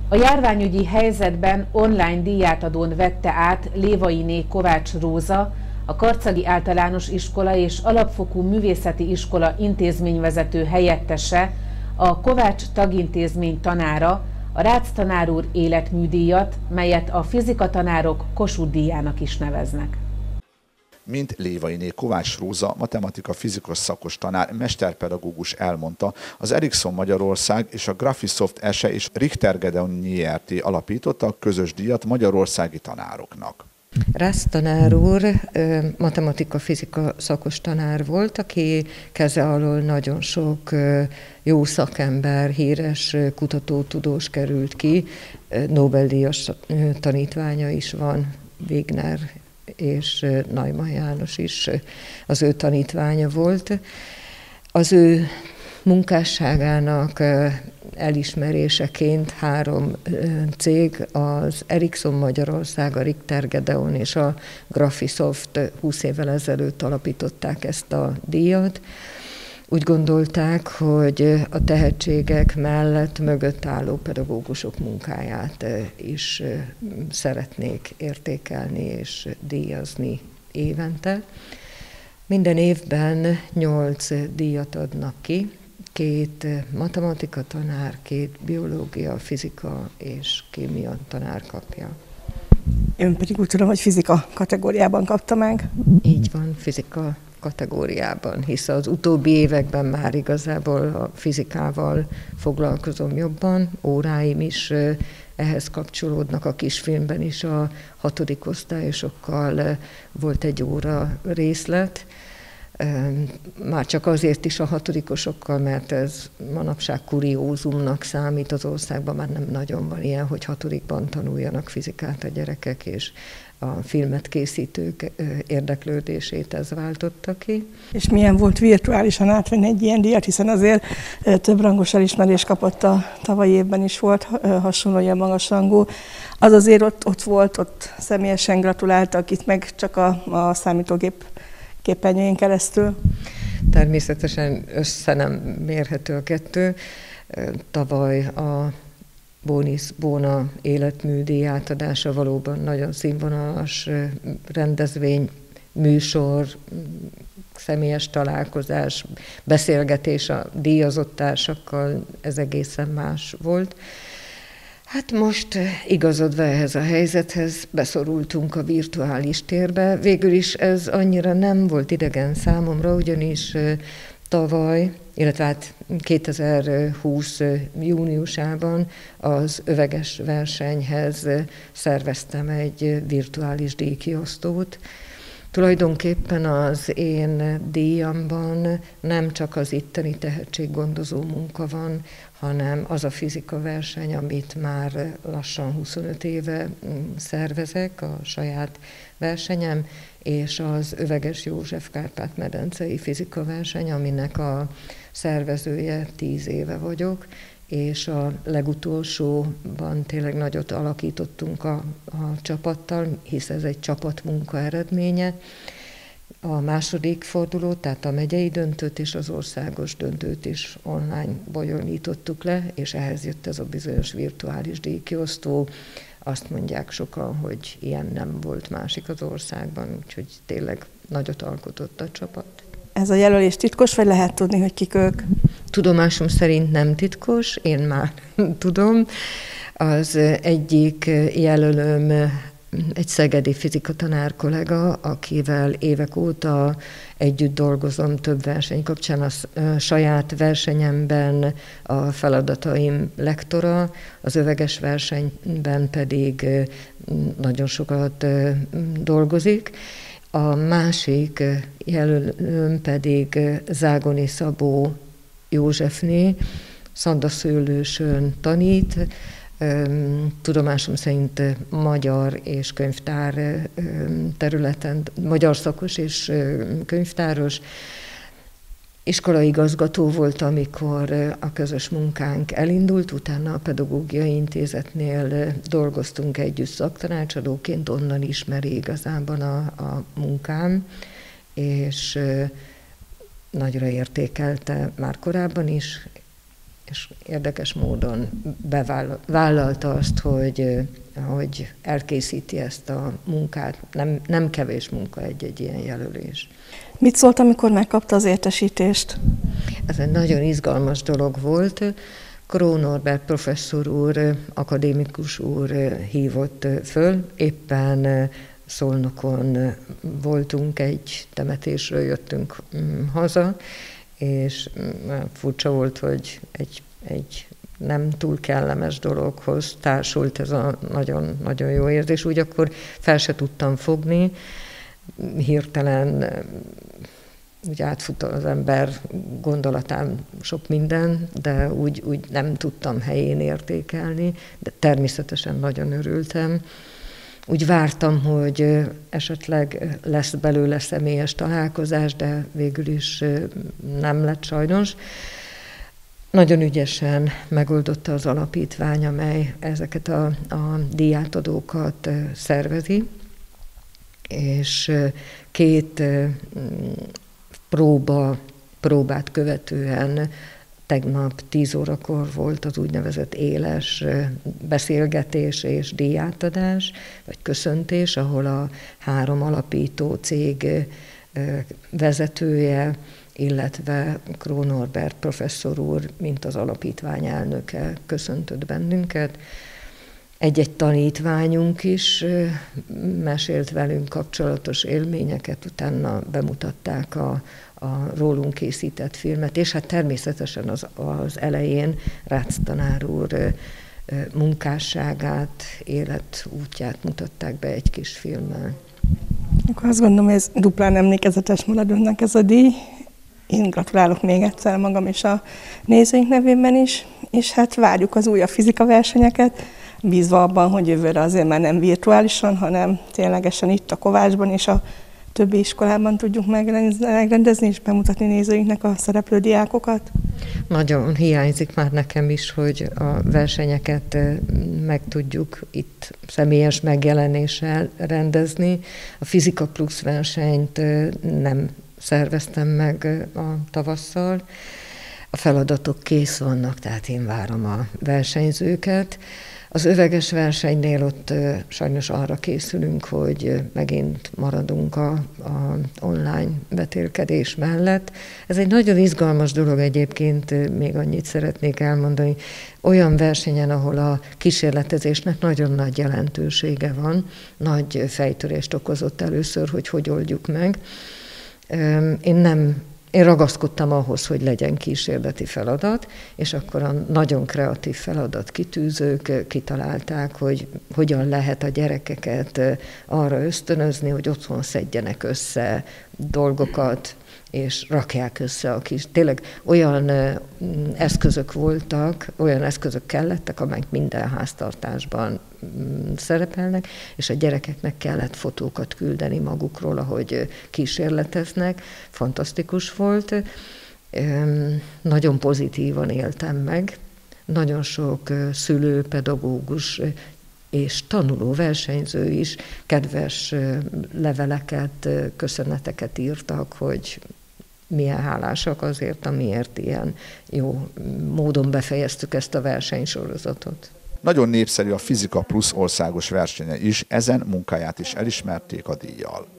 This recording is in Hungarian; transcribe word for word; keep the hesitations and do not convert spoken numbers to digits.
A járványügyi helyzetben online díjátadón vette át Lévainé Kovács Róza, a Karcagi Általános Iskola és Alapfokú Művészeti Iskola intézményvezető helyettese, a Kovács Tagintézmény tanára, a Rácz tanár úr életműdíjat, melyet a fizikatanárok Kossuth díjának is neveznek. Mint Lévainé Kovács Róza, matematika-fizikus szakos tanár, mesterpedagógus elmondta, az Ericsson Magyarország és a Graphisoft es e és Richter Gedeon Nyrt. Alapította a közös díjat magyarországi tanároknak. Rácz tanár úr matematika-fizika szakos tanár volt, aki keze alól nagyon sok jó szakember, híres kutató, tudós került ki, Nobel-díjas tanítványa is van, Wigner és Neumann János is az ő tanítványa volt. Az ő munkásságának elismeréseként három cég, az Ericsson Magyarország, a Richter Gedeon és a Graphisoft húsz évvel ezelőtt alapították ezt a díjat. Úgy gondolták, hogy a tehetségek mellett mögött álló pedagógusok munkáját is szeretnék értékelni és díjazni évente. Minden évben nyolc díjat adnak ki, két matematika tanár, két biológia, fizika és kémia tanár kapja. Ön pedig úgy tudom, hogy fizika kategóriában kapta meg. Így van, fizika kategóriában, hisz az utóbbi években már igazából a fizikával foglalkozom jobban, óráim is ehhez kapcsolódnak, a kisfilmben is a hatodik osztályosokkal volt egy óra részlet, már csak azért is a hatodikosokkal, mert ez manapság kuriózumnak számít az országban, már nem nagyon van ilyen, hogy hatodikban tanuljanak fizikát a gyerekek, és a filmet készítők érdeklődését ez váltotta ki. És milyen volt virtuálisan átvenni egy ilyen díjat, hiszen azért több rangos elismerés kapott a tavalyi évben is volt, hasonló ilyen magas rangú. Az azért ott, ott volt, ott személyesen gratuláltak, itt meg csak a, a számítógép képernyőjén keresztül. Természetesen össze nem mérhető a kettő. Tavaly a Bónisz Bóna életműdíj átadása valóban nagyon színvonalas rendezvény, műsor, személyes találkozás, beszélgetés a díjazott társakkal, ez egészen más volt. Hát most igazodva ehhez a helyzethez beszorultunk a virtuális térbe. Végül is ez annyira nem volt idegen számomra, ugyanis tavaly, illetve hát kétezer-húsz júniusában az öveges versenyhez szerveztem egy virtuális díjkiosztót. Tulajdonképpen az én díjamban nem csak az itteni tehetséggondozó munka van, hanem az a fizika verseny, amit már lassan huszonöt éve szervezek, a saját versenyem, és az Öveges József Kárpát-medencei fizika verseny, aminek a szervezője tíz éve vagyok, és a legutolsóban tényleg nagyot alakítottunk a, a csapattal, hisz ez egy csapatmunka eredménye. A második fordulót, tehát a megyei döntőt és az országos döntőt is online bonyolítottuk le, és ehhez jött ez a bizonyos virtuális díjkiosztó. Azt mondják sokan, hogy ilyen nem volt másik az országban, úgyhogy tényleg nagyot alkotott a csapat. Ez a jelölés titkos, vagy lehet tudni, hogy kik ők? Tudomásom szerint nem titkos, én már tudom. Az egyik jelölőm egy szegedi fizikatanár kollega, akivel évek óta együtt dolgozom több verseny kapcsán, a saját versenyemben a feladataim lektora, az öveges versenyben pedig nagyon sokat dolgozik. A másik jelölőm pedig Zágoni Szabó Józsefné, Szandaszőlősön tanít, tudomásom szerint magyar és könyvtár területen, magyar szakos és könyvtáros. Iskolaigazgató volt, amikor a közös munkánk elindult, utána a Pedagógiai Intézetnél dolgoztunk együtt szaktanácsadóként, onnan ismeri igazában a, a munkám, és nagyra értékelte már korábban is, és érdekes módon bevállalta azt, hogy, hogy elkészíti ezt a munkát. Nem, nem kevés munka egy-egy ilyen jelölés. Mit szólt, amikor megkapta az értesítést? Ez egy nagyon izgalmas dolog volt. Krón Norbert professzor úr, akadémikus úr hívott föl, éppen Szolnokon voltunk, egy temetésről jöttünk haza, és furcsa volt, hogy egy, egy nem túl kellemes dologhoz társult ez a nagyon, nagyon jó érzés. Úgy akkor fel se tudtam fogni, hirtelen úgy átfut az ember gondolatán sok minden, de úgy, úgy nem tudtam helyén értékelni, de természetesen nagyon örültem. Úgy vártam, hogy esetleg lesz belőle személyes találkozás, de végül is nem lett sajnos. Nagyon ügyesen megoldotta az alapítvány, amely ezeket a, a díjátadókat szervezi, és két próba, próbát követően tegnap tíz órakor volt az úgynevezett éles beszélgetés és díjátadás, vagy köszöntés, ahol a három alapító cég vezetője, illetve Krón Norbert professzor úr, mint az alapítvány elnöke köszöntött bennünket. Egy-egy tanítványunk is mesélt velünk kapcsolatos élményeket, utána bemutatták a, a rólunk készített filmet, és hát természetesen az, az elején Rácz tanár úr munkásságát, életútját mutatták be egy kis filmmel. Akkor azt gondolom, hogy ez duplán emlékezetes marad önnek ez a díj. Én gratulálok még egyszer magam és a nézőink nevében is, és hát várjuk az újabb fizika versenyeket, bízva abban, hogy jövőre azért már nem virtuálisan, hanem ténylegesen itt a Kovácsban és a többi iskolában tudjuk megrendezni és bemutatni nézőinknek a szereplő diákokat. Nagyon hiányzik már nekem is, hogy a versenyeket meg tudjuk itt személyes megjelenéssel rendezni. A Fizika Plusz versenyt nem szerveztem meg a tavasszal. A feladatok kész vannak, tehát én várom a versenyzőket. Az öveges versenynél ott sajnos arra készülünk, hogy megint maradunk a, a online vetélkedés mellett. Ez egy nagyon izgalmas dolog egyébként, még annyit szeretnék elmondani. Olyan versenyen, ahol a kísérletezésnek nagyon nagy jelentősége van, nagy fejtörést okozott először, hogy hogy oldjuk meg. Én nem Én ragaszkodtam ahhoz, hogy legyen kísérleti feladat, és akkor a nagyon kreatív feladat kitűzők kitalálták, hogy hogyan lehet a gyerekeket arra ösztönözni, hogy otthon szedjenek össze dolgokat, és rakják össze a kis... Tényleg olyan eszközök voltak, olyan eszközök kellettek, amelyek minden háztartásban szerepelnek, és a gyerekeknek kellett fotókat küldeni magukról, ahogy kísérleteznek. Fantasztikus volt. Nagyon pozitívan éltem meg. Nagyon sok szülő, pedagógus és tanuló versenyző is kedves leveleket, köszöneteket írtak, hogy milyen hálásak azért, amiért ilyen jó módon befejeztük ezt a versenysorozatot. Nagyon népszerű a Fizika Plusz országos versenye is, ezen munkáját is elismerték a díjjal.